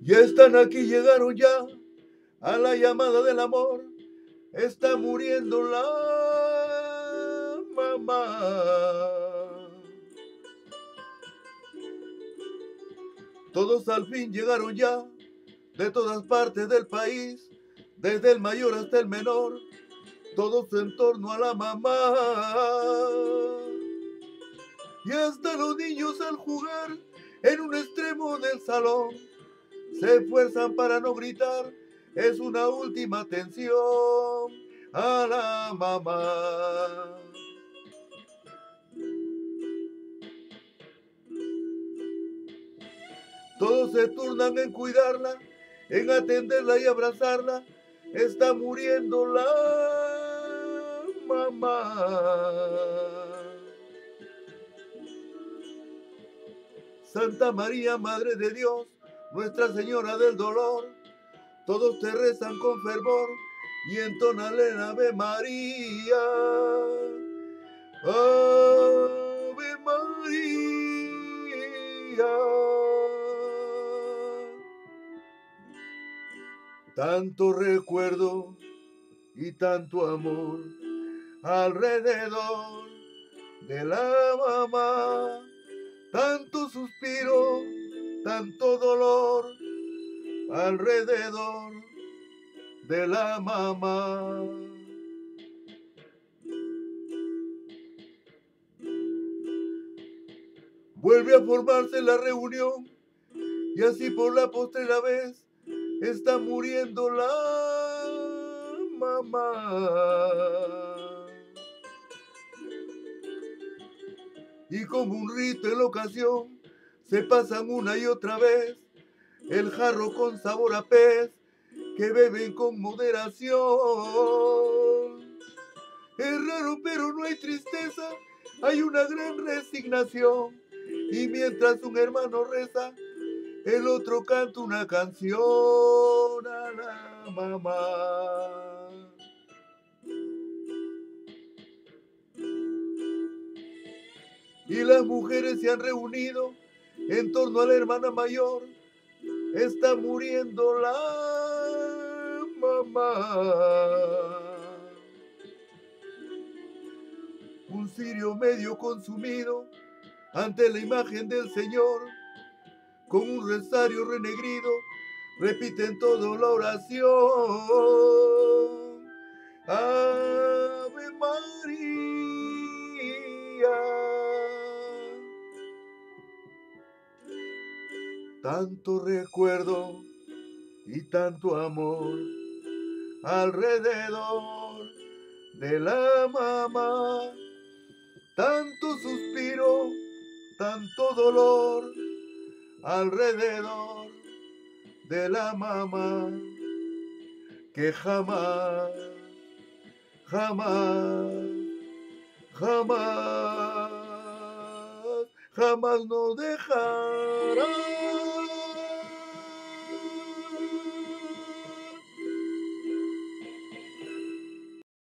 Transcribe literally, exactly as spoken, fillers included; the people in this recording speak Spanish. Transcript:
Ya están aquí, llegaron ya a la llamada del amor. Está muriendo la mamá. Todos al fin llegaron ya de todas partes del país, desde el mayor hasta el menor, todos en torno a la mamá. Y hasta los niños al jugar en un extremo del salón se esfuerzan para no gritar, es una última atención a la mamá. Todos se turnan en cuidarla, en atenderla y abrazarla. Está muriendo la mamá. Santa María, Madre de Dios, Nuestra Señora del Dolor, todos te rezan con fervor y entonan el Ave María. Ave María. Tanto recuerdo y tanto amor alrededor de la mamá, tanto suspiro, tanto dolor alrededor de la mamá. Vuelve a formarse la reunión y así por la postrera vez está muriendo la mamá. Y como un rito en la ocasión se pasan una y otra vez el jarro con sabor a pez que beben con moderación. Es raro pero no hay tristeza, hay una gran resignación. Y mientras un hermano reza, el otro canta una canción a la mamá. Y las mujeres se han reunido en torno a la hermana mayor. Está muriendo la mamá. Un cirio medio consumido ante la imagen del Señor, con un rosario renegrido, repiten toda la oración. Ave María. Tanto recuerdo y tanto amor alrededor de la mamá, tanto suspiro, tanto dolor alrededor de la mamá, que jamás, jamás, jamás, jamás nos dejará.